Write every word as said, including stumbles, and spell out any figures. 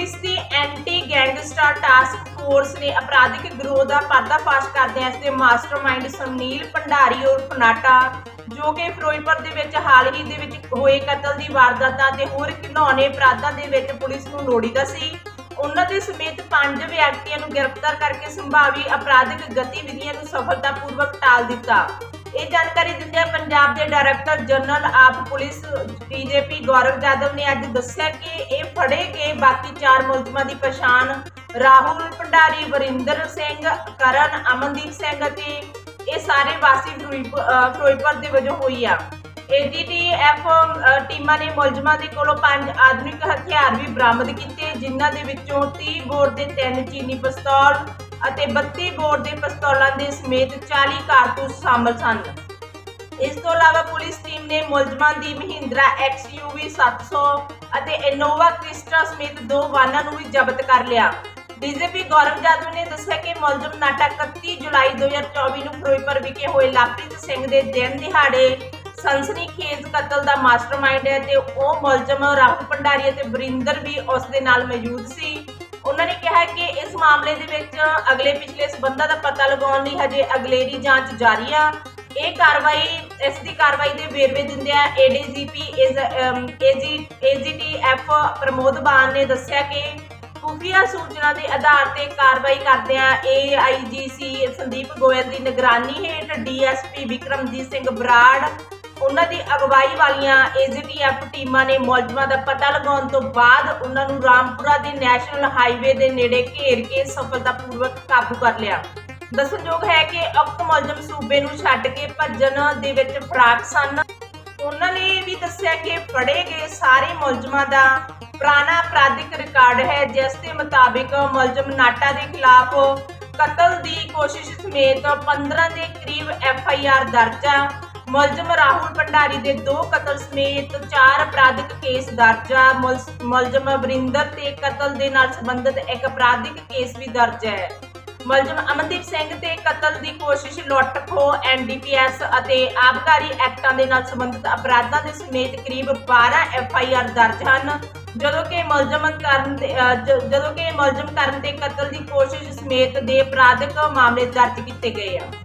Police की anti gangster task force ने आपराधिक गिरोह का पर्दाफाश करदे इसके मास्टरमाइंड सुनील भंडारी उर्फ नाटा जो कि फिरोजपुर दे विच हाल ही दे विच होए कतल की वारदातां ते होर घिनौने अपराधां दे विच पुलिस नूं लोड़ीदा सी। उन्हां दे समेत पांच व्यक्तियों नूं गिरफ्तार करके संभावी अपराधिक गतिविधियां नूं सफलतापूर्वक टाल दिता। ये जानकारी दिंदे पंजाब के director general of police DGP Gaurav Yadav ने अज दस्सिया कि ये फड़े गए बाकी चार मुलजमां की पछाण राहुल भंडारी, वरिंदर सिंह, करण, अमनदीप सिंह ते ये सारे वासी फिरोजपुर के वजों हुई आ। एजीटीएफ टीमां ने मुलजमां दे कोलों पंज आधुनिक हथियार भी बरामद किए जिन्हां दे विचों तीह बोर के तीन चीनी पिस्तौल ਅਤੇ बत्ती बोर के पिस्तौलों के समेत चालीस कारतूस शामिल सन। इस तो इलावा पुलिस टीम ने मुलजमां दी महिंद्रा एक्सयूवी सत्त सौ ਅਤੇ इनोवा क्रिस्टा समेत दो वाहनों को भी जब्त कर लिया। डीजीपी गौरव यादव ने दस्सिया कि मुलजम नाटा इकत्ती जुलाई दो हज़ार चौबीस ਨੂੰ ਫਿਰੋਜ਼ਪੁਰ विखे होए लवप्रीत सिंह के दिन दिहाड़े सनसनीखेज कतल का मास्टरमाइंड है ते ਉਹ मुलजम राहुल भंडारी ਅਤੇ ਵਰਿੰਦਰ भी उस दे नाल मौजूद सी। उन्होंने कहा कि इस मामले दे विच अगले पिछले संबंधां का पता लगाउण लई हजे अगलेरी जांच जारी आ। ਇਹ कार्रवाई इस दी कार्रवाई के वेरवे दिंदियां एडीजीपी एजीटीएफ प्रमोद बान ने दस्सिया कि खुफिया सूचना के आधार पर कार्रवाई करदियां एआईजीसी संदीप गोयल की निगरानी हेठ डीएसपी विक्रमजीत सिंह बराड़ उन्हां दी अगवाई वालियां एजीटीएफ टीमां ने मुलजमां दा पता लगाउण तो बाद उन्हां नूं रामपुरा दे नैशनल हाईवे के नेड़े घेर के सफलतापूर्वक काबू कर लिया। दस्सणयोग है कि उक्त मुलजम सूबे नूं छड्ड के भज्जण दे विच फरार सन। उन्हां ने भी दस्सिया कि फड़े गए सारे मुलजमां दा पुराना आपराधिक रिकॉर्ड है जिस दे मुताबिक मुलजम नाटा के खिलाफ कतल की कोशिश समेत पंद्रह के करीब एफ आई आर दर्ज आ। मुलजम राहुल भंडारी के दो कतल समेत चार अपराधिक केस दर्ज आ। मुलजम वरिंदर ते कतल दे नाल संबंधित एक अपराधिक केस भी दर्ज है। मुलजम अमनदीप सिंह ते कतल की कोशिश लुट खोह एन डी पी एस और आबकारी एक्टां दे नाल संबंधित अपराधां दे समेत करीब बारह एफ आई आर दर्ज हैं ਜਦੋਂ कि मुलजम करन ਜਦੋਂ कि मुलजम करन ते कतल की कोशिश समेत दे अपराधिक मामले दर्ज किए गए हैं।